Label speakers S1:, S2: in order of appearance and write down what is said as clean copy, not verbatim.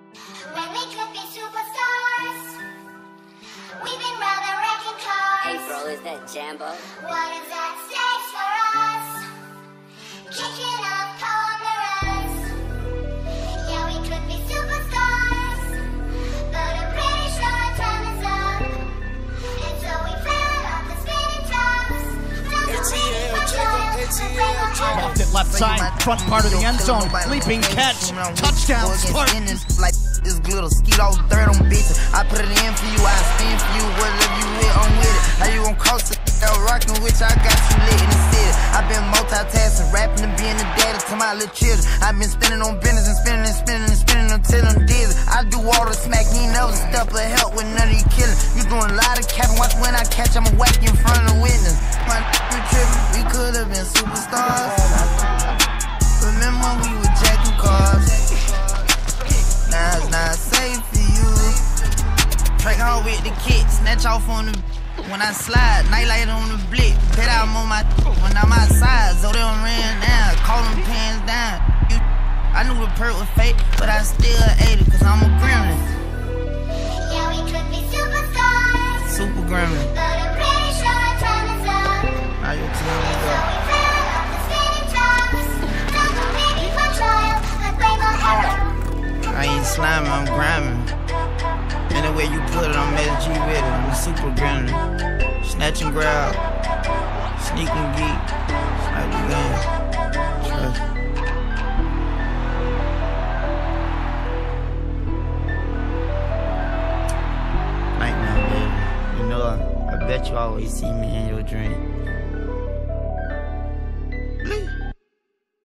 S1: When we could be superstars, we've been rather wrecking cars.
S2: Hey bro, is that Jambo?
S1: What is that stage for us? Kicking up cold mirrors. Yeah, we could be superstars, but I'm pretty sure our time is up. And so we fell off the spinning tops.
S3: Left it left side, front part of the end zone, leaping catch, touchdown Spartans.
S4: Like this glitter, skeet all third on bitches. I put it in for you, I spin for you. Whatever you hit, I'm with it. How you gon' coast it? Rockin' with you, I got you lit in the city. I been multitasking, rapping and being the daddy to my little children. I been spinning on business and spinning and spinning and spinning until I'm dizzy. I do all the smack, you ain't never step or help with none of you killing. You doing a lot of capping, watch when I catch, I'ma whack you in front of the witness. My we trippin', we could've been superstars. Remember we were jacking cars. Now it's not safe for you. Track hard with the kid, snatch off on the when I slide, nightlight on the blick. Bet I'm on my when I'm outside, so they don't ran down, call them pants down. I knew the perk was fake, but I still ate it, cause I'm a gremlin.
S1: Yeah, we could be superstars,
S4: Super gremlin.
S1: but I'm pretty sure our time is up.
S4: Now your time is
S1: So
S4: up.
S1: we fell off the spinning tops. Don't go baby for trial, but rainbow arrow.
S4: I ain't sliming, I'm grinding. Any way you put it, I'm SG with it. I'm a super gremlin. Snatch and grab, sneak and geek. Snipe the game. Trust. Nightmare, baby. You know, I bet you always see me in your dream.